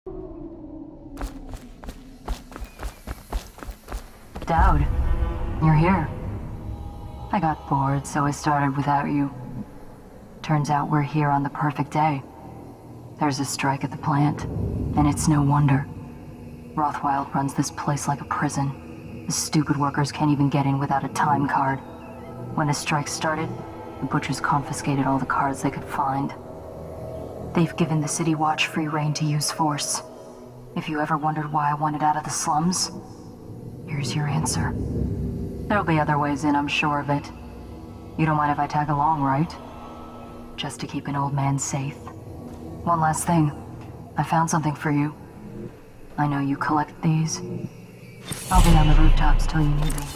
Dowd, you're here. I got bored, so I started without you. Turns out we're here on the perfect day. There's a strike at the plant, and it's no wonder. Rothwild runs this place like a prison. The stupid workers can't even get in without a time card. When the strike started, the butchers confiscated all the cards they could find. They've given the City Watch free rein to use force. If you ever wondered why I wanted out of the slums, here's your answer. There'll be other ways in, I'm sure of it. You don't mind if I tag along, right? Just to keep an old man safe. One last thing. I found something for you. I know you collect these. I'll be on the rooftops till you need me.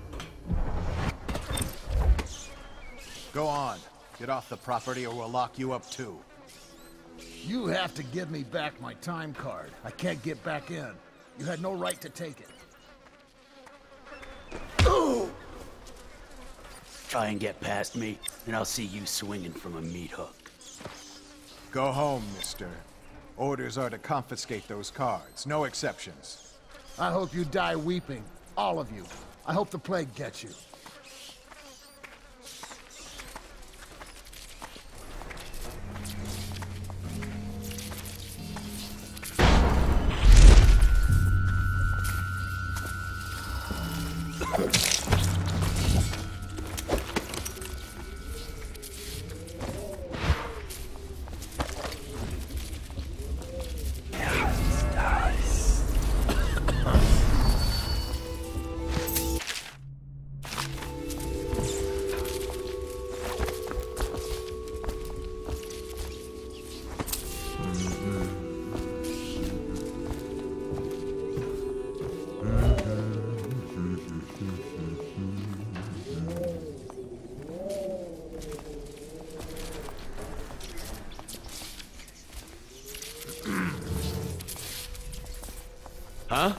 Go on. Get off the property or we'll lock you up too. You have to give me back my time card. I can't get back in. You had no right to take it. Try and get past me, and I'll see you swinging from a meat hook. Go home, mister. Orders are to confiscate those cards, no exceptions. I hope you die weeping. All of you. I hope the plague gets you. Huh?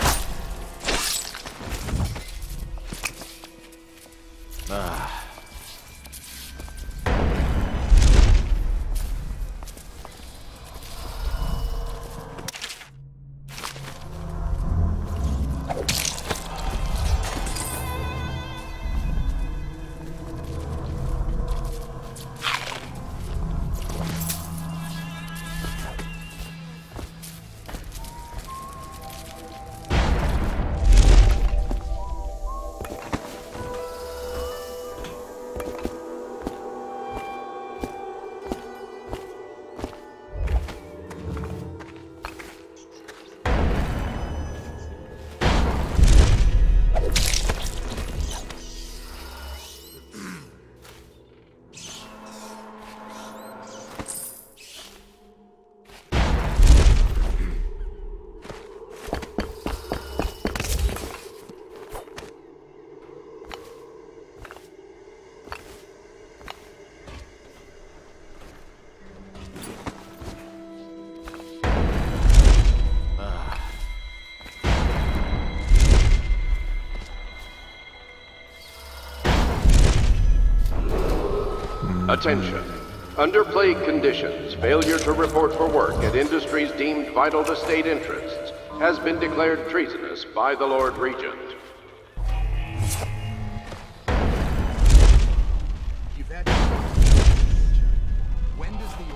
Attention. Under plague conditions, failure to report for work at industries deemed vital to state interests has been declared treasonous by the Lord Regent. You've had... When does the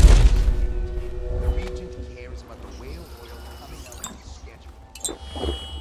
order...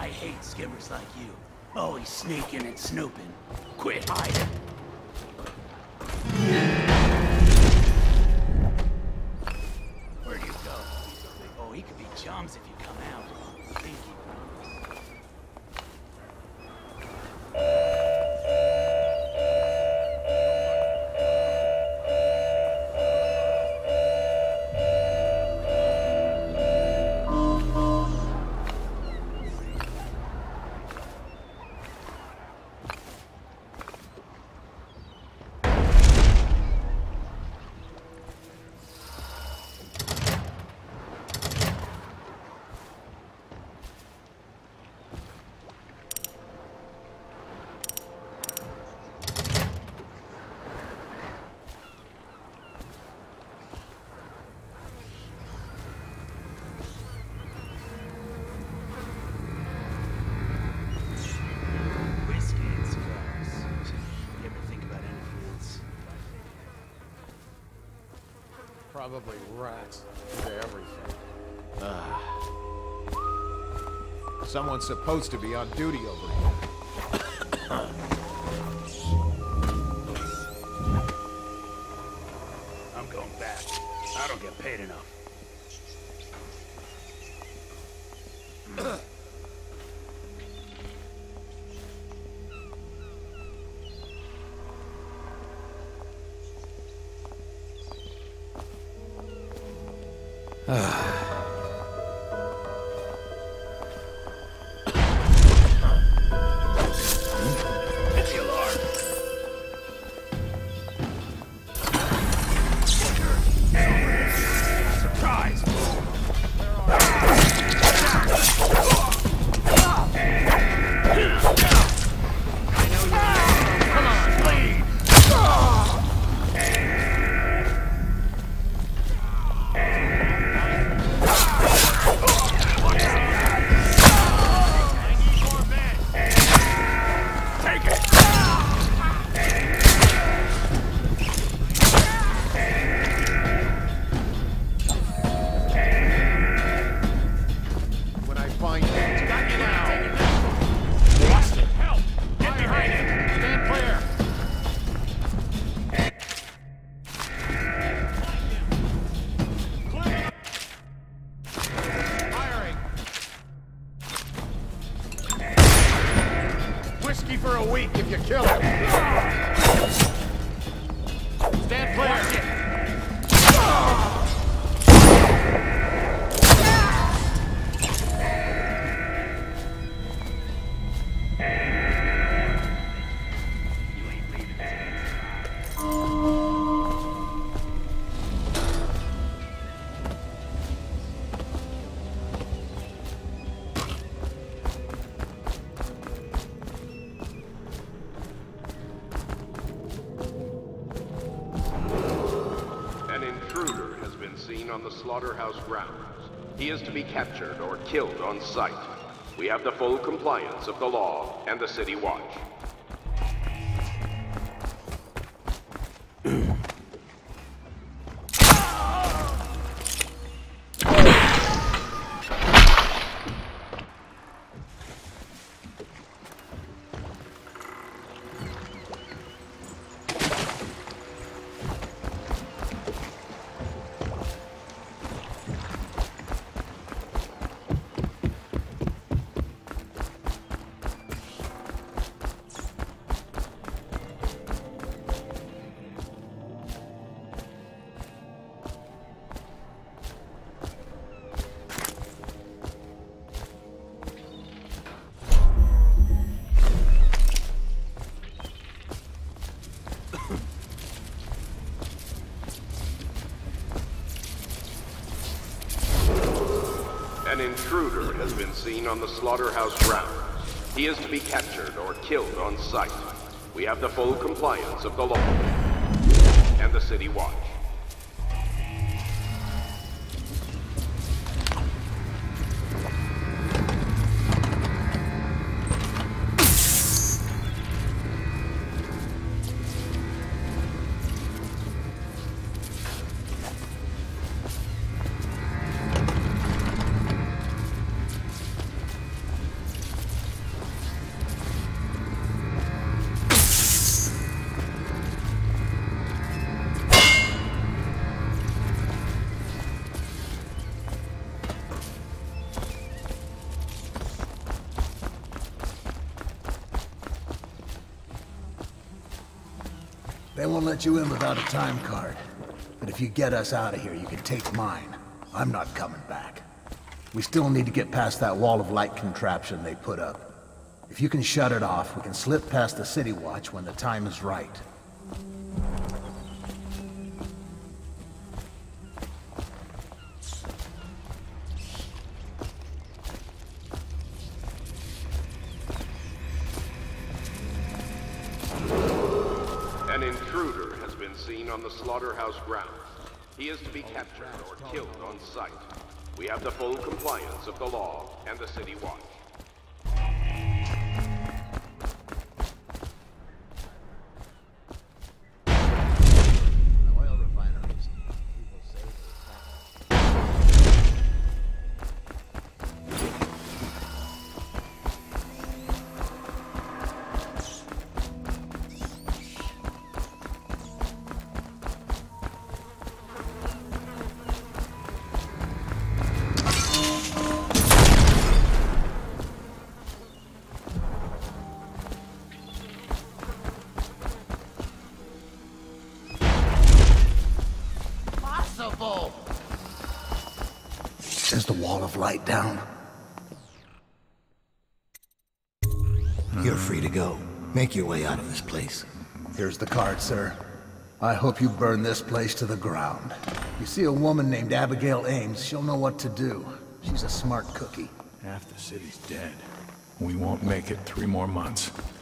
I hate skimmers like you. Always sneaking and snooping. Quit hiding. Where'd you go? Oh, he could be chums if you come out. I think he promised. Probably rats into everything. Someone's supposed to be on duty over here. I'm going back. I don't get paid enough. Hit the alarm. Surprise! Come on, bleed! When I find you, Got you now! Watch it! Help! Get behind him! Stand clear! firing! Whiskey for a week if you kill him. Stand clear. You ain't leaving today. An intruder has been seen on the slaughterhouse grounds. He is to be captured or killed on sight. We have the full compliance of the law and the City Watch. An intruder has been seen on the slaughterhouse grounds. He is to be captured or killed on sight. We have the full compliance of the law and the City Watch. They won't let you in without a time card. But if you get us out of here, you can take mine. I'm not coming back. We still need to get past that wall of light contraption they put up. If you can shut it off, we can slip past the City Watch when the time is right. An intruder has been seen on the slaughterhouse grounds. He is to be captured or killed on sight. We have the full compliance of the law and the City Watch. Is the wall of light down? You're free to go. Make your way out of this place. Here's the card, sir. I hope you burn this place to the ground. You see a woman named Abigail Ames, she'll know what to do. She's a smart cookie. Half the city's dead. We won't make it 3 more months.